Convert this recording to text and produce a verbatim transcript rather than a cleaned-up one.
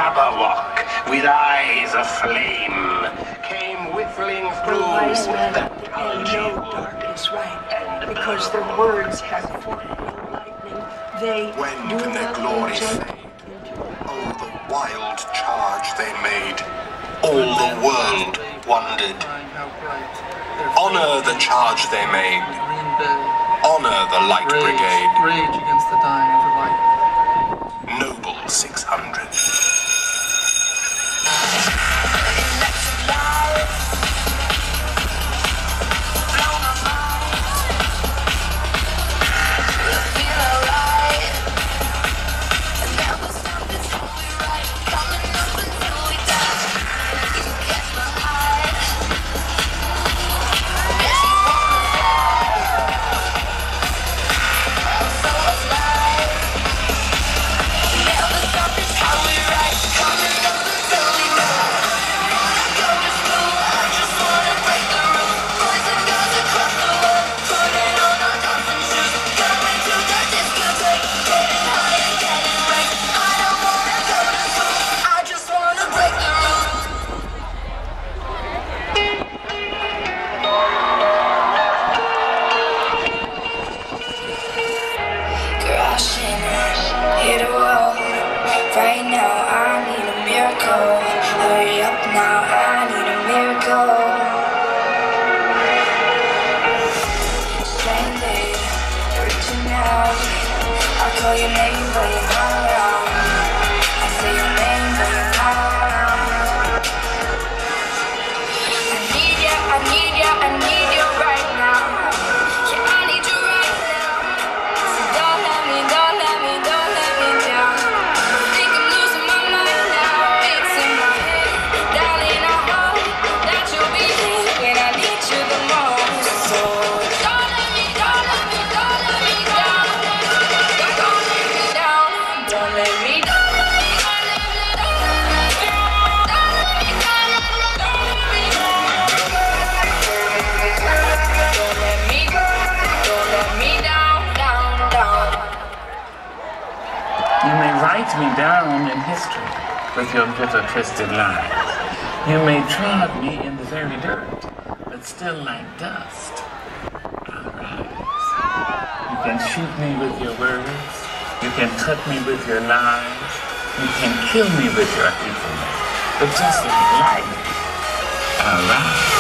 Jabberwock, with eyes aflame, came whiffling through The wise men that at the end pungent know wood. dark is right, because their words have forked no lightning. They When do can their not glory enter fade? into Oh, the wild charge they made. All the world wondered. Honor the charge they made. Honor the Light Rage, Brigade. rage against the dying of the light. Noble six hundred. Hit a wall. Right now I need a miracle. Hurry up now, I need a miracle. Stranded, reaching out. I call your name but you're not around. I say your name but you're not around. I need ya, I need ya, I need you right now. Yeah, I need you right now. So don't let me, don't let me, don't let me down. I think I'm losing my mind now. It's in my head, darling, I hope that you'll be there when I need you the most. So don't let me, don't let me, don't let me down. Don't let me down, don't let me down. You may write me down in history with your bitter, twisted lies. You may trod me in the very dirt, but still like dust, I'll rise. You can shoot me with your words. You can cut me with your lies. You can kill me with your hatefulness, but just like life, I'll rise.